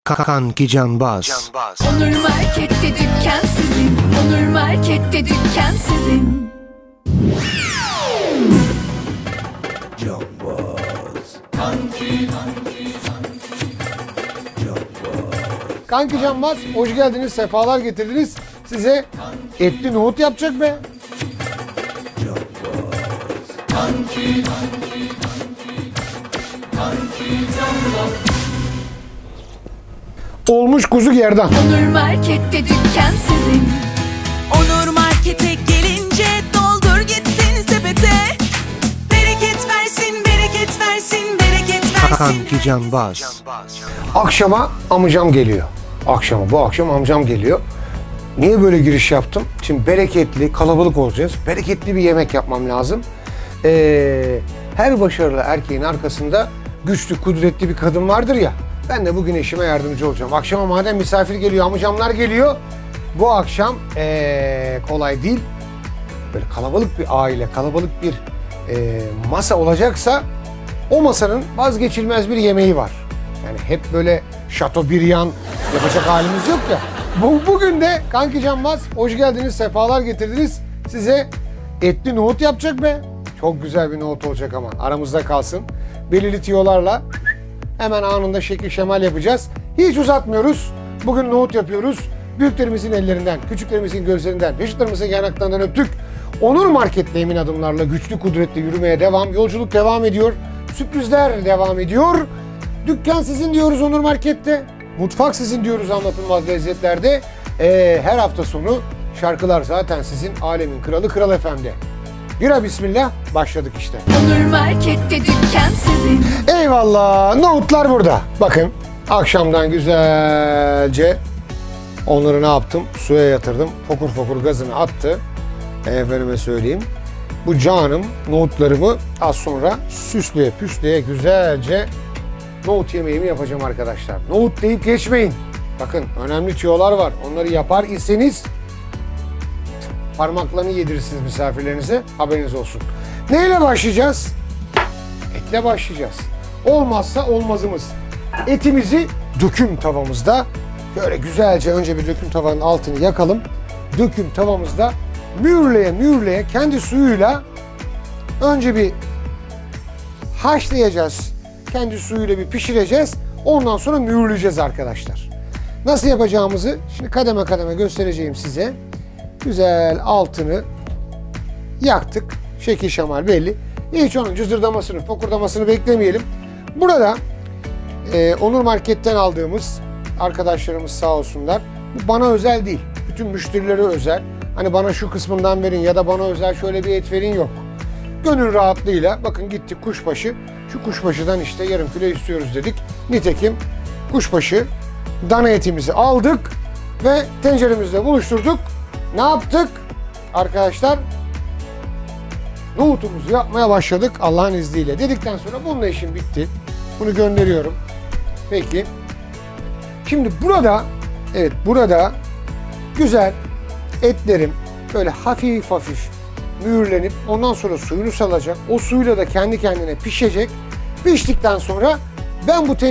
Kanki Canbaz. Onur Market'te dükkan sizin. Onur Market'te dükkan sizin. Kanki Canbaz, hoş geldiniz, sefalar getirdiniz. Size etli nohut yapacak be. Olmuş kuzu gerdan. Onur Market'te dükkan sizin. Onur Market'e gelince doldur gitsin sepete. Bereket versin, bereket versin, bereket versin. Kanki Canbaz. Akşama amcam geliyor. Bu akşam amcam geliyor. Niye böyle giriş yaptım? Şimdi bereketli, kalabalık olacağız. Bereketli bir yemek yapmam lazım. Her başarılı erkeğin arkasında güçlü, kudretli bir kadın vardır ya. Ben de bugün eşime yardımcı olacağım. Akşama madem misafir geliyor, amcamlar geliyor. Bu akşam kolay değil. Böyle kalabalık bir aile, kalabalık bir masa olacaksa o masanın vazgeçilmez bir yemeği var. Yani hep böyle Chateaubriand yapacak halimiz yok ya. Bugün de Kanki Canbaz, hoş geldiniz, sefalar getirdiniz. Size etli nohut yapacak be. Çok güzel bir nohut olacak ama aramızda kalsın. Belirli tiyolarla hemen anında şekil şemal yapacağız. Hiç uzatmıyoruz. Bugün nohut yapıyoruz. Büyüklerimizin ellerinden, küçüklerimizin gözlerinden, yaşıtlarımızın yanaklarından öptük. Onur Market'le emin adımlarla güçlü kudretle yürümeye devam. Yolculuk devam ediyor. Sürprizler devam ediyor. Dükkan sizin diyoruz Onur Market'te. Mutfak sizin diyoruz Anlatılmaz Lezzetler'de. Her hafta sonu şarkılar zaten sizin. Alemin kralı Kral FM'de. Bira bismillah, başladık işte. Onur Market'te dükkan sizin. Eyvallah, nohutlar burada. Bakın, akşamdan güzelce onları ne yaptım? Suya yatırdım. Fokur fokur gazını attı. Efendime söyleyeyim. Bu canım nohutlarımı az sonra süsleye püsleye güzelce nohut yemeğimi yapacağım arkadaşlar. Nohut deyip geçmeyin. Bakın önemli tüyolar var. Onları yapar iseniz parmaklarını yedirirsiniz misafirlerinize. Haberiniz olsun. Neyle başlayacağız? Etle başlayacağız. Olmazsa olmazımız. Etimizi döküm tavamızda böyle güzelce önce bir döküm tavanın altını yakalım. Döküm tavamızda mühürleye kendi suyuyla önce bir haşlayacağız. Kendi suyuyla bir pişireceğiz. Ondan sonra mühürleyeceğiz arkadaşlar. Nasıl yapacağımızı şimdi kademe kademe göstereceğim size. Güzel altını yaktık. Şekil şemal belli. Hiç onun cızırdamasını, fokurdamasını beklemeyelim. Burada Onur Market'ten aldığımız arkadaşlarımız sağ olsunlar. Bu bana özel değil. Bütün müşterilere özel. Hani bana şu kısmından verin ya da bana özel şöyle bir et verin yok. Gönül rahatlığıyla bakın gittik kuşbaşı. Şu kuşbaşıdan işte yarım kilo istiyoruz dedik. Nitekim kuşbaşı dana etimizi aldık ve tenceremizle buluşturduk. Ne yaptık? Arkadaşlar nohutumuzu yapmaya başladık Allah'ın izniyle. Dedikten sonra bununla işim bitti. Bunu gönderiyorum. Peki. Şimdi burada güzel etlerim böyle hafif mühürlenip ondan sonra suyunu salacak. O suyla da kendi kendine pişecek. Piştikten sonra ben bu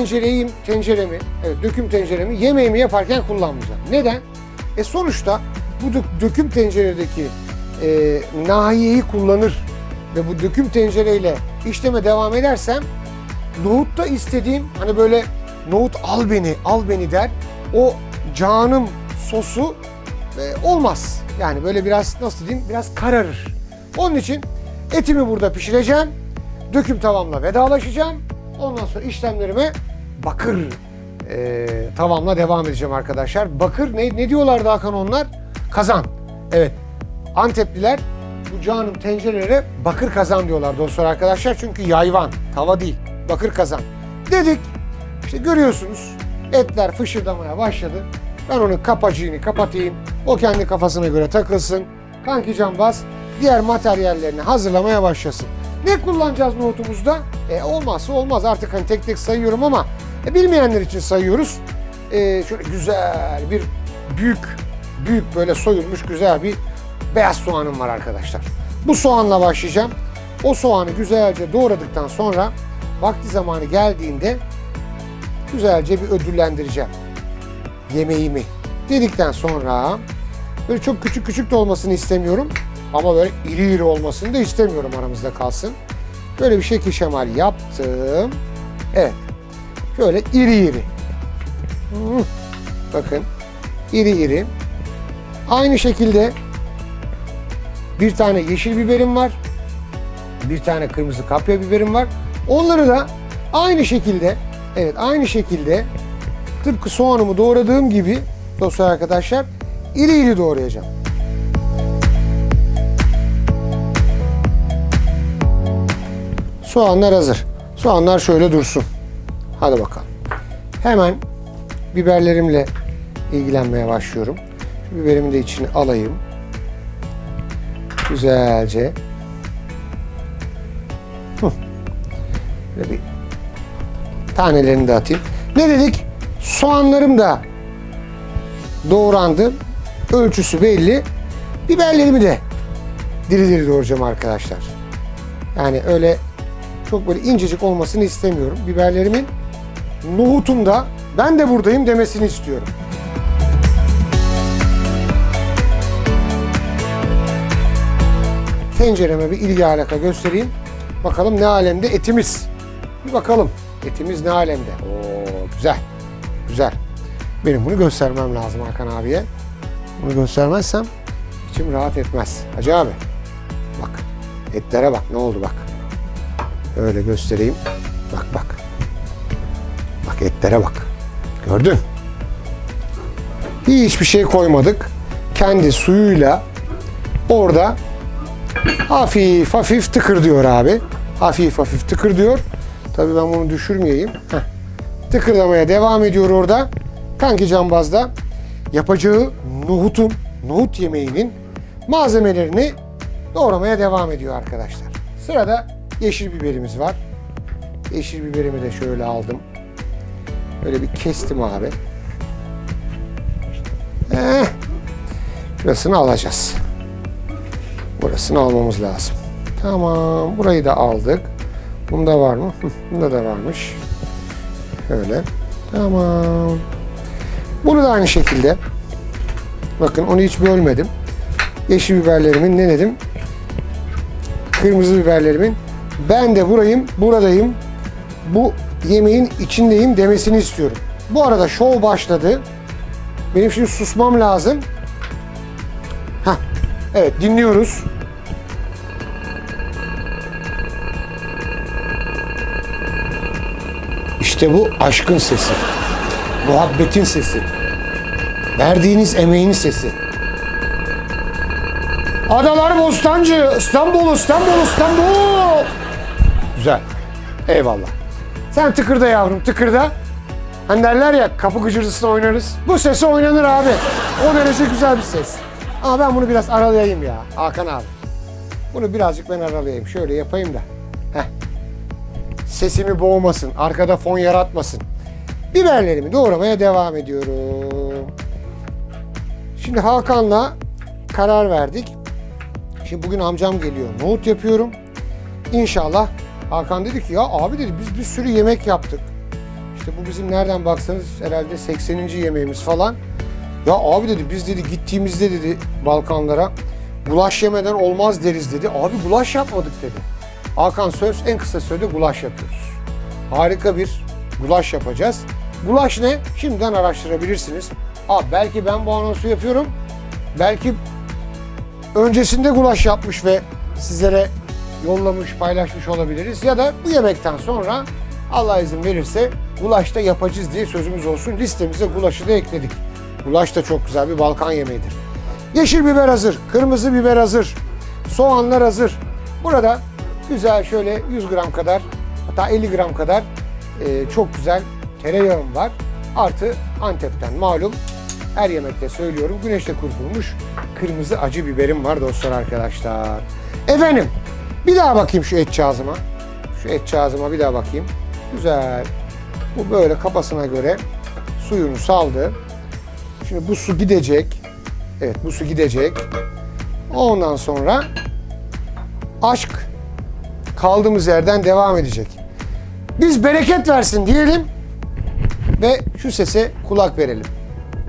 döküm tenceremi yemeğimi yaparken kullanmayacağım. Neden? Sonuçta bu döküm tenceredeki nahiyeyi kullanır ve bu döküm tencereyle işleme devam edersem nohutta istediğim hani böyle nohut al beni der. O canım sosu olmaz. Yani böyle biraz nasıl diyeyim biraz kararır. Onun için etimi burada pişireceğim. Döküm tavamla vedalaşacağım. Ondan sonra işlemlerime bakır tavamla devam edeceğim arkadaşlar. Bakır ne diyorlardı Hakan onlar? Kazan. Evet. Antepliler bu canım tencerelere bakır kazan diyorlar dostlar arkadaşlar. Çünkü yayvan, tava değil. Bakır kazan. Dedik. İşte görüyorsunuz etler fışırdamaya başladı. Ben onun kapacığını kapatayım. O kendi kafasına göre takılsın. Kanki Canbaz diğer materyallerini hazırlamaya başlasın. Ne kullanacağız nohutumuzda? Olmazsa olmaz. Artık hani tek tek sayıyorum ama bilmeyenler için sayıyoruz. Şöyle güzel bir büyük böyle soyulmuş güzel bir beyaz soğanım var arkadaşlar. Bu soğanla başlayacağım. O soğanı güzelce doğradıktan sonra vakti zamanı geldiğinde güzelce bir ödüllendireceğim. yemeğimi dedikten sonra böyle çok küçük küçük de olmasını istemiyorum. Ama böyle iri iri olmasını da istemiyorum, aramızda kalsın. Böyle bir şekil şemal yaptım. Evet. Şöyle iri iri. Bakın. İri iri. Aynı şekilde bir tane yeşil biberim var. Bir tane kırmızı kapya biberim var. Onları da aynı şekilde, evet aynı şekilde tıpkı soğanımı doğradığım gibi dostlar arkadaşlar iri iri doğrayacağım. Soğanlar hazır. Soğanlar şöyle dursun. Hadi bakalım. Hemen biberlerimle ilgilenmeye başlıyorum. Şu biberimi de içine alayım. Güzelce. Böyle bir tanelerini de atayım. Ne dedik? Soğanlarım da doğrandı. Ölçüsü belli. Biberlerimi de diri diri doğrayacağım arkadaşlar. Yani öyle çok böyle incecik olmasını istemiyorum. Biberlerimin nohutum da ben de buradayım demesini istiyorum. Tencereme bir ilgi alaka göstereyim. Bakalım ne alemde etimiz. Bir bakalım etimiz ne alemde. Oo, güzel. Güzel. Benim bunu göstermem lazım Hakan abiye. Bunu göstermezsem içim rahat etmez. Hacı abi. Bak. Etlere bak. Ne oldu bak. Öyle göstereyim. Bak bak. Bak etlere bak. Gördün. Hiçbir şey koymadık. Kendi suyuyla orada hafif hafif tıkır diyor abi. Hafif hafif tıkır diyor. Tabii ben bunu düşürmeyeyim. Heh. Tıkırdamaya devam ediyor orada. Kanki Cambaz'da yapacağı nohut yemeğinin malzemelerini doğramaya devam ediyor arkadaşlar. Sırada yeşil biberimiz var. Yeşil biberimi de şöyle aldım. Böyle bir kestim abi. Şurasını alacağız. Burasını almamız lazım. Tamam. Burayı da aldık. Bunda var mı? Bunda da varmış. Şöyle. Tamam. Bunu da aynı şekilde. Bakın onu hiç bölmedim. Yeşil biberlerimin ne dedim? Kırmızı biberlerimin ben de buradayım. Bu yemeğin içindeyim demesini istiyorum. Bu arada şov başladı. Benim şimdi susmam lazım. Heh. Evet dinliyoruz. İşte bu aşkın sesi. Muhabbetin sesi. Verdiğiniz emeğin sesi. Adalar Bostancı, İstanbul, İstanbul, İstanbul. Güzel. Eyvallah. Sen tıkırda yavrum, tıkırda. Hani derler ya kapı gıcırtısına oynarız. Bu sesi oynanır abi. O derece güzel bir ses. Ama ben bunu biraz aralayayım ya Hakan abi. Bunu birazcık ben aralayayım. Şöyle yapayım da. Heh. Sesimi boğmasın, arkada fon yaratmasın. Biberlerimi doğramaya devam ediyorum. Şimdi Hakan'la karar verdik. Şimdi bugün amcam geliyor. Nohut yapıyorum. İnşallah Hakan dedi ki ya abi dedi biz bir sürü yemek yaptık. İşte bu bizim nereden baksanız herhalde 80. yemeğimiz falan. Ya abi dedi biz dedi gittiğimizde dedi Balkanlara gulaş yemeden olmaz deriz dedi. Abi gulaş yapmadık dedi. Hakan söz en kısa sürede gulaş yapıyoruz. Harika bir gulaş yapacağız. Gulaş ne? Şimdiden araştırabilirsiniz. Belki ben bu anonsu yapıyorum. Belki öncesinde gulaş yapmış ve sizlere yollamış, paylaşmış olabiliriz. Ya da bu yemekten sonra Allah izin verirse gulaş da yapacağız diye sözümüz olsun. Listemize gulaşı da ekledik. Gulaş da çok güzel bir Balkan yemeğidir. Yeşil biber hazır, kırmızı biber hazır, soğanlar hazır. Burada güzel şöyle 100 gram kadar, hatta 50 gram kadar çok güzel tereyağım var. Artı Antep'ten malum her yemekte söylüyorum güneşte kurutulmuş kırmızı acı biberim var dostlar arkadaşlar. Efendim bir daha bakayım şu etçağızıma. Şu etçağızıma bir daha bakayım. Güzel. Bu böyle kafasına göre suyunu saldı. Şimdi bu su gidecek. Evet bu su gidecek. Ondan sonra aşk kaldığımız yerden devam edecek. Biz bereket versin diyelim ve şu sese kulak verelim.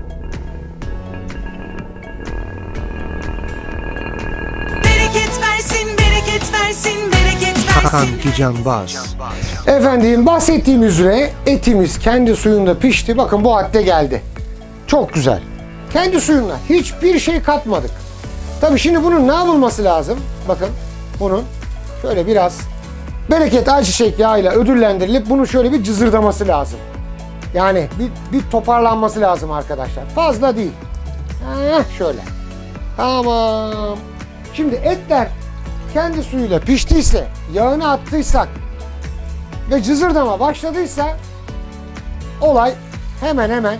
versin, bereket versin, bereket versin. Kanki Canbaz. Efendim bahsettiğim üzere etimiz kendi suyunda pişti. Bakın bu hadde geldi. Çok güzel. Kendi suyunda hiçbir şey katmadık. Tabii şimdi bunun ne yapılması lazım? Bakın bunun şöyle biraz bereket ayçiçek yağıyla ödüllendirilip bunu şöyle bir cızırdaması lazım. Yani bir toparlanması lazım arkadaşlar. Fazla değil. Şöyle. Tamam. Şimdi etler kendi suyuyla piştiyse, yağını attıysak ve cızırdama başladıysa olay hemen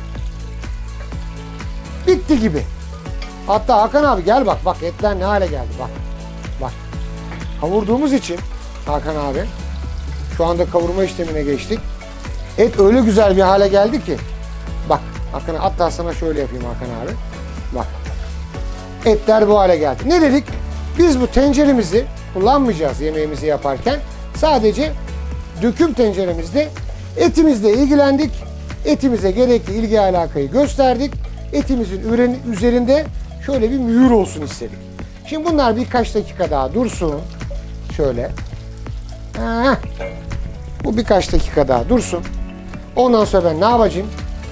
bitti gibi. Hatta Hakan abi gel bak etler ne hale geldi bak. Kavurduğumuz için Hakan abi şu anda kavurma işlemine geçtik. Et öyle güzel bir hale geldi ki bak Hakan, hatta sana şöyle yapayım Hakan abi. Bak. Etler bu hale geldi. Ne dedik? Biz bu tenceremizi kullanmayacağız yemeğimizi yaparken. Sadece döküm tenceremizde etimizle ilgilendik. Etimize gerekli ilgi alakayı gösterdik. Etimizin üzerinde şöyle bir mühür olsun istedik. Şimdi bunlar birkaç dakika daha dursun. Şöyle. Bu birkaç dakika daha dursun. Ondan sonra ben ne yapacağım?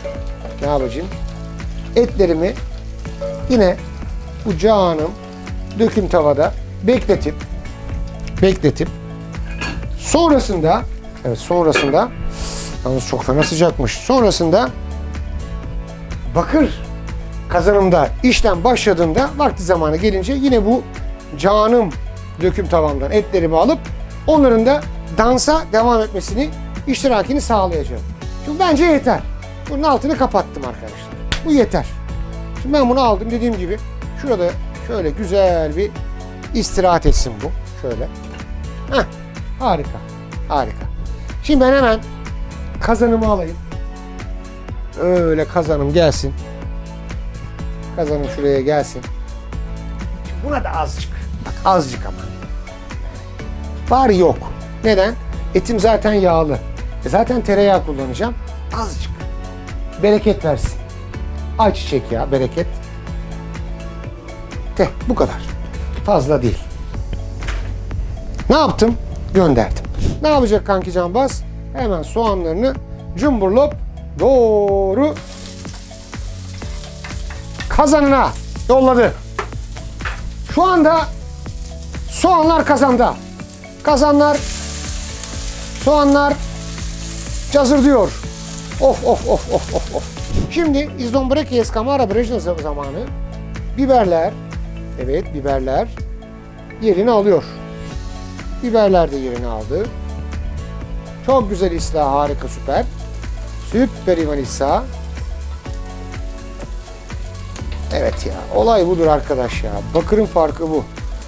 Etlerimi yine bu canım döküm tavada bekletip sonrasında yalnız çok fena sıcakmış. Sonrasında bakır kazanımda işlem başladığında vakti zamanı gelince yine bu canım döküm tavamdan etlerimi alıp onların da dansa devam etmesini, iştirakini sağlayacağım. Şimdi bence yeter. Bunun altını kapattım arkadaşlar. Bu yeter. Şimdi ben bunu aldım dediğim gibi. Şurada şöyle güzel bir istirahat etsin bu. Şöyle. Harika. Şimdi ben hemen kazanımı alayım. Öyle kazanım gelsin. Kazanım şuraya gelsin. Şimdi buna da azıcık. Bak azıcık ama. Bari yok. Neden? Etim zaten yağlı. Zaten tereyağı kullanacağım. Azıcık. Bereket versin. Ayçiçek yağı, bereket. Bu kadar. Fazla değil. Ne yaptım? Gönderdim. Ne yapacak kanki Canbaz? Hemen soğanlarını cumburlop doğru kazanına yolladı. Şu anda soğanlar kazanda. Soğanlar cazır diyor. Of. Şimdi izdombreki eskamara brejna zamanı. Biberler, evet biberler yerini alıyor. Biberler de yerini aldı. Çok güzel İsa, harika, süper. Süper İvan İsa. Evet ya, olay budur arkadaş ya. Bakırın farkı bu.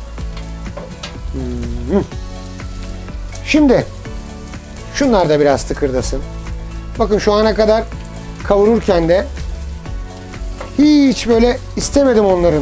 Şimdi şunlar da biraz tıkırdasın. Bakın şu ana kadar kavururken de hiç böyle istemedim onların.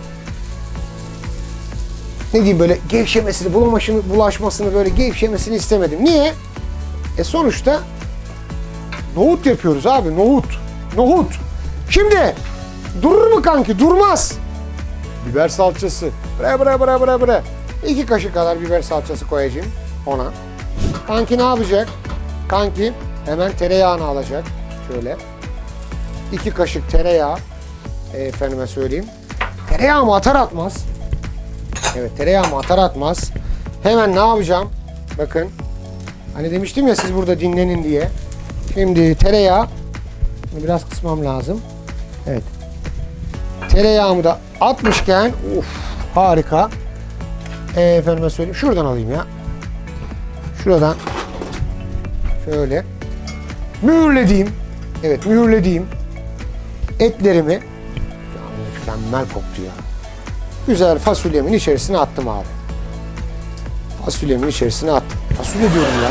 Ne diyeyim, böyle gevşemesini, bulaşmasını, böyle gevşemesini istemedim. Niye? Sonuçta nohut yapıyoruz abi, nohut. Şimdi durur mu kanki? Durmaz. Biber salçası. Bre. 2 kaşık kadar biber salçası koyacağım ona. Kanki ne yapacak? Kanki hemen tereyağını alacak. Şöyle. 2 kaşık tereyağı. Efendime söyleyeyim. Tereyağımı atar atmaz. Evet, tereyağımı atar atmaz. Hemen ne yapacağım? Bakın. Hani demiştim ya siz burada dinlenin diye. Şimdi tereyağı. Biraz kısmam lazım. Evet. Tereyağımı da atmışken harika. Efendime söyleyeyim. Şuradan alayım ya. Şuradan. Şöyle. Mühürlediğim. Evet, mühürlediğim etlerimi. Ya, mükemmel koktu ya. Güzel fasulyemin içerisine attım abi. Fasulyemin içerisine attım. Fasulye diyorum ya.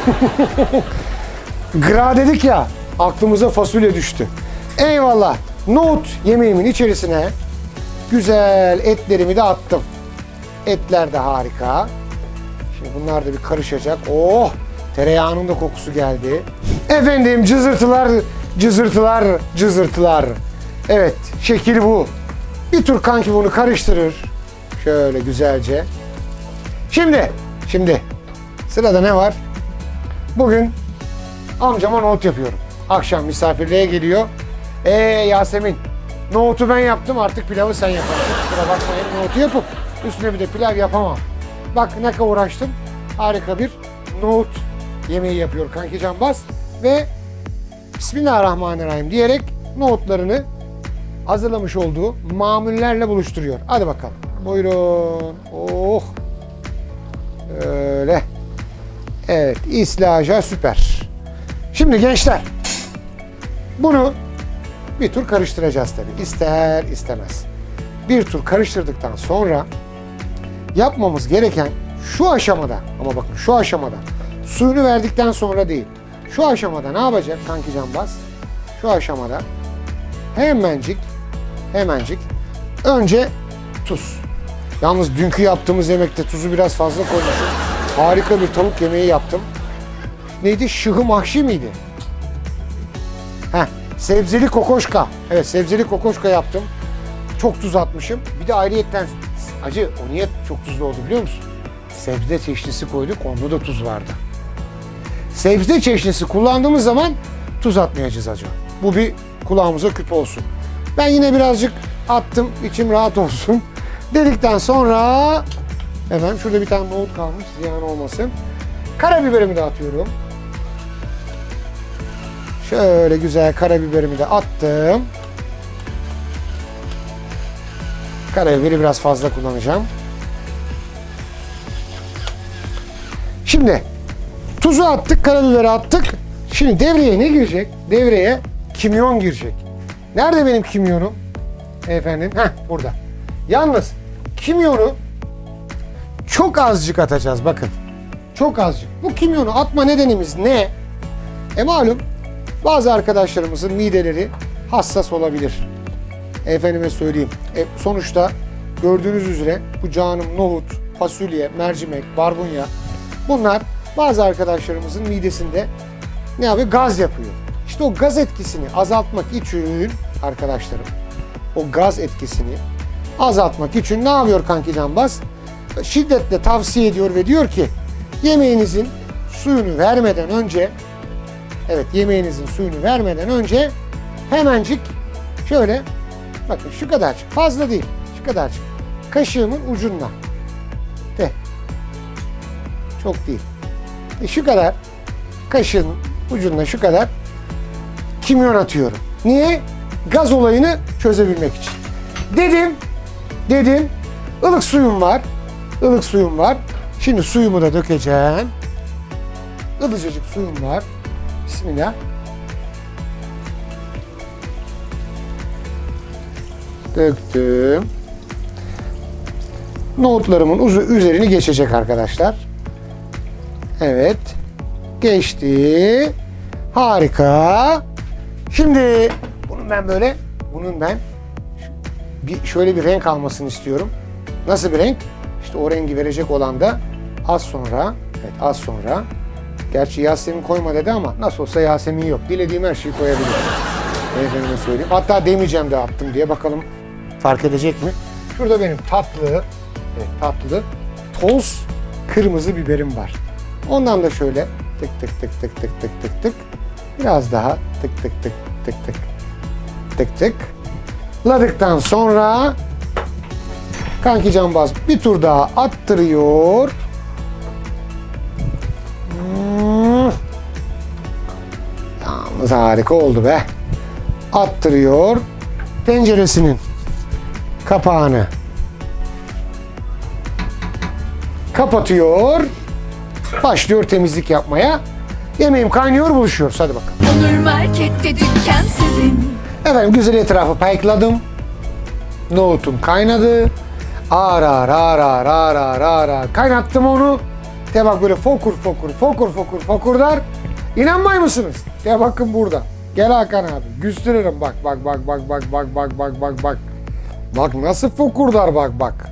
Gra dedik ya. Aklımıza fasulye düştü. Eyvallah. Nohut yemeğimin içerisine güzel etlerimi de attım. Etler de harika. Şimdi bunlar da bir karışacak. Oh! Tereyağının da kokusu geldi. Efendim cızırtılar. Evet, şekil bu. Bir tur kanki bunu karıştırır. Şöyle güzelce. Şimdi sırada ne var? Bugün amcama nohut yapıyorum. Akşam misafirliğe geliyor. Yasemin, nohutu ben yaptım, artık pilavı sen yaparsın. Kusura bakmayın, nohutu yapıp üstüne bir de pilav yapamam. Bak ne kadar uğraştım. Harika bir nohut yemeği yapıyor kanki Canbaz. Ve Bismillahirrahmanirrahim diyerek nohutlarını hazırlamış olduğu mamullerle buluşturuyor. Hadi bakalım. Buyurun. Oh. Öyle. Evet. İslaja süper. Şimdi gençler, bunu bir tur karıştıracağız tabii. İster istemez. Bir tur karıştırdıktan sonra yapmamız gereken şu aşamada, ama bakın şu aşamada, suyunu verdikten sonra değil. Şu aşamada ne yapacak kanki Canbaz? Şu aşamada hemencik önce tuz. Yalnız dünkü yaptığımız yemekte tuzu biraz fazla koymuşum. Harika bir tavuk yemeği yaptım. Neydi? Şıhı mahşi miydi? Sebzeli kokoşka. Evet, sebzeli kokoşka yaptım. Çok tuz atmışım. Bir de ayrıyetten acı, o niye çok tuzlu oldu biliyor musun? Sebze çeşnisi koyduk, onda da tuz vardı. Sebze çeşnisi kullandığımız zaman tuz atmayacağız acı. Bu bir kulağımıza küp olsun. Ben yine birazcık attım, içim rahat olsun. Dedikten sonra hemen şurada bir tane nohut kalmış, ziyan olmasın. Karabiberimi de atıyorum. Şöyle güzel karabiberimi de attım. Karabiberi biraz fazla kullanacağım. Şimdi tuzu attık, karabiberi attık. Şimdi devreye ne girecek? Devreye kimyon girecek. Nerede benim kimyonum? Efendim, burada. Yalnız kimyonu çok azıcık atacağız, bakın. Çok azıcık. Bu kimyonu atma nedenimiz ne? Malum bazı arkadaşlarımızın mideleri hassas olabilir. Efendime söyleyeyim. Sonuçta gördüğünüz üzere bu canım nohut, fasulye, mercimek, barbunya, bunlar bazı arkadaşlarımızın midesinde ne yapıyor? Gaz yapıyor. İşte o gaz etkisini azaltmak için arkadaşlarım, o gaz etkisini azaltmak için ne yapıyor kanki Canbaz? Şiddetle tavsiye ediyor ve diyor ki yemeğinizin suyunu vermeden önce, evet, yemeğinizin suyunu vermeden önce hemencik şöyle, bakın şu kadarcık, fazla değil, şu kadarcık, kaşığımın ucundan, çok değil, şu kadar, kaşığın ucundan şu kadar kimyon atıyorum. Niye? Gaz olayını çözebilmek için. Dedim, ılık suyum var. Şimdi suyumu da dökeceğim. Ilıcacık suyum var. Bismillah. Döktüm. Nohutlarımın üzerini geçecek arkadaşlar. Evet. Geçti. Harika. Şimdi bunun ben şöyle bir renk almasını istiyorum. Nasıl bir renk? İşte o rengi verecek olan da az sonra. Gerçi Yasemin koyma dedi ama nasıl olsa Yasemin yok. Dilediğim her şeyi koyabilirim. Efendime söyleyeyim. Hatta demeyeceğim de attım diye, bakalım fark edecek mi? Şurada benim tatlı toz kırmızı biberim var. Ondan da şöyle tık. Biraz daha tık. Ladıktan sonra kanki Canbaz bir tur daha attırıyor. Yalnız harika oldu be. Attırıyor. Tenceresinin kapağını kapatıyor. Başlıyor temizlik yapmaya. Yemeğim kaynıyor, buluşuyoruz. Hadi bakalım. Onur Market'te dükkan sizin. Efendim güzel etrafı paykladım. Nohutum kaynadı. Ağır kaynattım onu. De bak böyle fokur İnanmay mısınız? De bakın burada. Gel Hakan abi. Gösteririm bak. Bak nasıl fokurdar bak.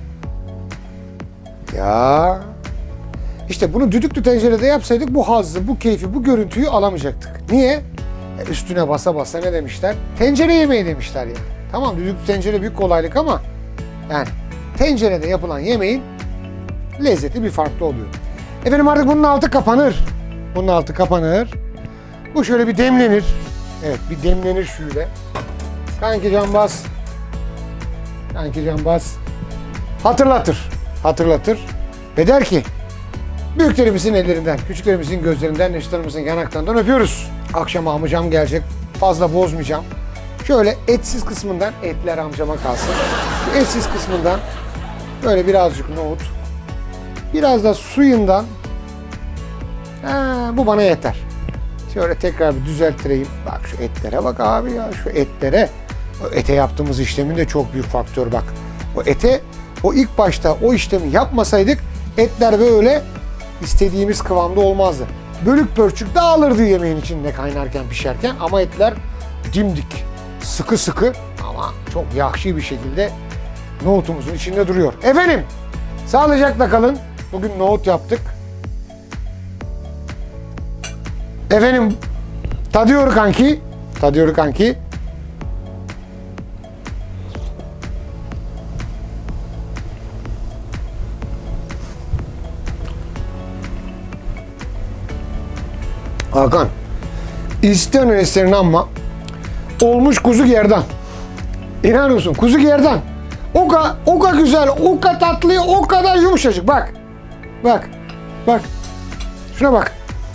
Ya. İşte bunu düdüklü tencerede yapsaydık bu hazzı, bu keyfi, bu görüntüyü alamayacaktık. Niye? Üstüne basa ne demişler? Tencere yemeği demişler ya. Tamam, düdüklü tencere büyük kolaylık ama yani tencerede yapılan yemeğin lezzeti bir farklı oluyor. Efendim artık bunun altı kapanır. Bunun altı kapanır. Bu şöyle bir demlenir. Evet, bir demlenir şöyle. Kanki Canbaz. Kanki Canbaz hatırlatır. Hatırlatır. Ve der ki büyüklerimizin ellerinden, küçüklerimizin gözlerinden, yaşlılarımızın yanaklarından öpüyoruz. Akşam amcam gelecek. Fazla bozmayacağım. Şöyle etsiz kısmından, etler amcama kalsın. Şu etsiz kısmından böyle birazcık nohut. Biraz da suyundan. Bu bana yeter. Şöyle tekrar bir düzelttireyim. Bak şu etlere bak abi ya. Şu etlere. O ete yaptığımız işlemin de çok büyük faktör bak. O ete, o ilk başta o işlemi yapmasaydık etler böyle istediğimiz kıvamda olmazdı. Bölük pörçük dağılırdı yemeğin içinde kaynarken, pişerken ama etler dimdik, sıkı sıkı ama çok yakşı bir şekilde nohutumuzun içinde duruyor. Efendim, sağlıcakla kalın. Bugün nohut yaptık. Efendim, tadıyor kanki. Tadıyor kanki. Hakan, isteyen isteyen ama olmuş kuzu gerdan. İnanır mısın? Kuzu gerdan. O kadar güzel, o kadar tatlı, o kadar yumuşacık. Bak. Bak. Bak. Şuna bak.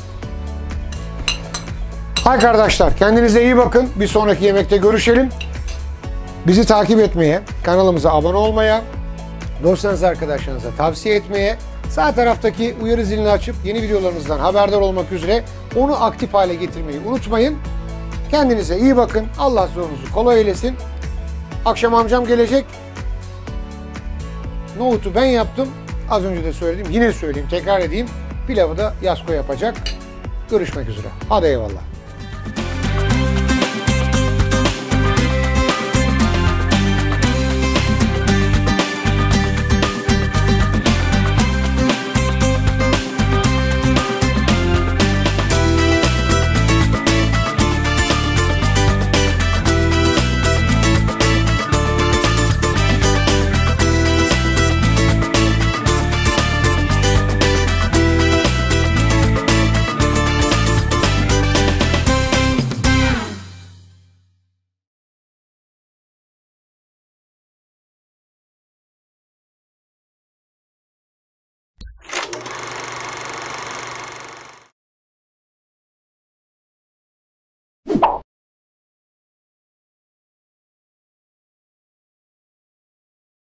Hay kardeşler, kendinize iyi bakın. Bir sonraki yemekte görüşelim. Bizi takip etmeye, kanalımıza abone olmaya, dostlarınıza, arkadaşlarınıza tavsiye etmeye, sağ taraftaki uyarı zilini açıp yeni videolarımızdan haberdar olmak üzere onu aktif hale getirmeyi unutmayın. Kendinize iyi bakın. Allah zorunuzu kolay eylesin. Akşam amcam gelecek. Nohutu ben yaptım. Az önce de söyledim. Yine söyleyeyim, tekrar edeyim. Pilavı da Yasko yapacak. Görüşmek üzere. Hadi eyvallah.